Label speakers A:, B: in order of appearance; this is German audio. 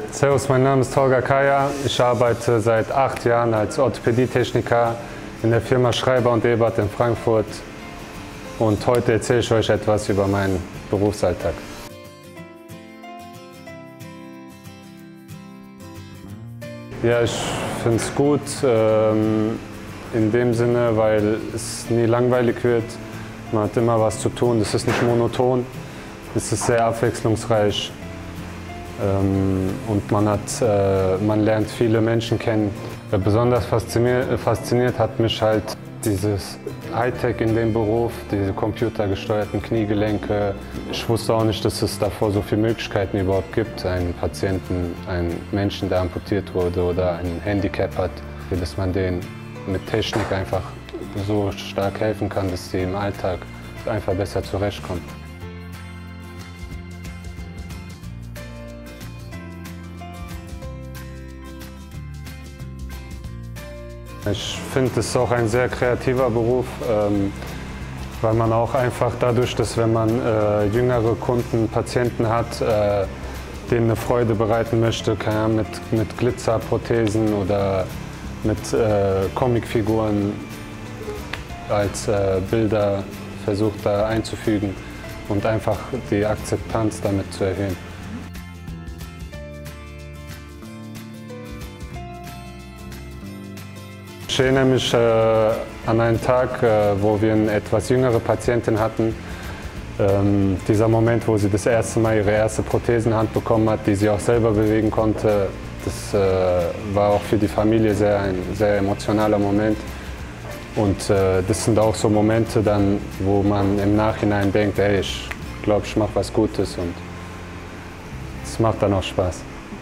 A: Servus, mein Name ist Tolga Kaya. Ich arbeite seit 8 Jahren als Orthopädietechniker in der Firma Schreiber und Ebert in Frankfurt. Und heute erzähle ich euch etwas über meinen Berufsalltag. Ja, ich finde es gut in dem Sinne, weil es nie langweilig wird. Man hat immer was zu tun, es ist nicht monoton, es ist sehr abwechslungsreich. Und man lernt viele Menschen kennen. Besonders fasziniert hat mich halt dieses Hightech in dem Beruf, diese computergesteuerten Kniegelenke. Ich wusste auch nicht, dass es davor so viele Möglichkeiten überhaupt gibt, einen Patienten, einen Menschen, der amputiert wurde oder ein Handicap hat, dass man denen mit Technik einfach so stark helfen kann, dass sie im Alltag einfach besser zurechtkommen. Ich finde, es ist auch ein sehr kreativer Beruf, weil man auch einfach dadurch, dass wenn man jüngere Kunden, Patienten hat, denen eine Freude bereiten möchte, mit Glitzerprothesen oder mit Comicfiguren als Bilder versucht da einzufügen und einfach die Akzeptanz damit zu erhöhen. Ich erinnere mich an einen Tag, wo wir eine etwas jüngere Patientin hatten. Dieser Moment, wo sie das erste Mal ihre erste Prothesenhand bekommen hat, die sie auch selber bewegen konnte, das war auch für die Familie ein sehr emotionaler Moment. Und das sind auch so Momente, dann, wo man im Nachhinein denkt, hey, ich glaube, ich mache was Gutes und es macht dann auch Spaß.